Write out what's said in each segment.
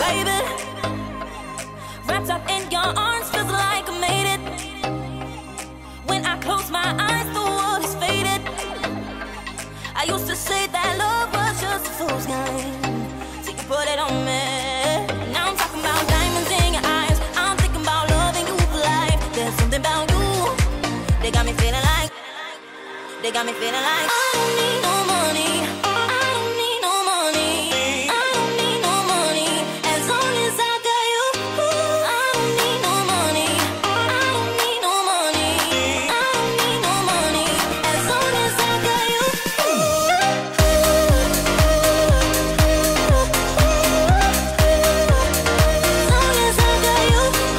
baby. Wrapped up in your arms, feels like I made it. When I close my eyes, the world is faded. I used to say that love was just a fool's game, so you put it on me. Now I'm talking about diamonds in your eyes. I'm thinking about loving you for life. There's something about you, they got me feeling like, they got me feeling like I don't need no money. I don't need no money. I don't need no money. As long as I got you. I don't need no money. I don't need no money. I don't need no money. As long as I got you. As long as I got you.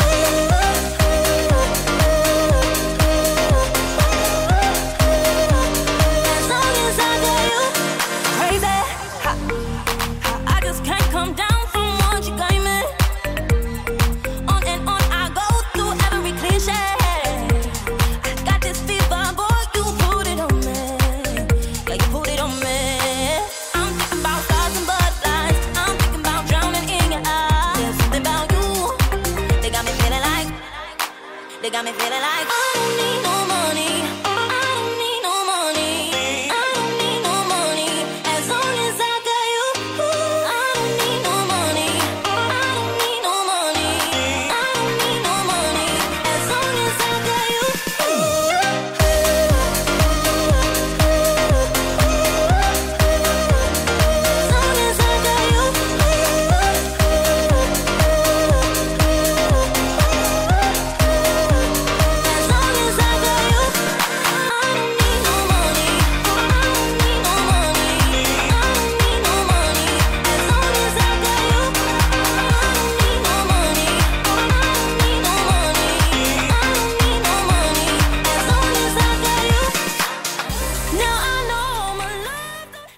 As long as I got you. Crazy, I just can't come down from what you gave me. On and on I go through every cliche. I got this fever, boy, you put it on me. Yeah, you put it on me. I'm thinking about stars and butterflies. I'm thinking about drowning in your eyes. There's something about you, they got me feeling like, they got me feeling like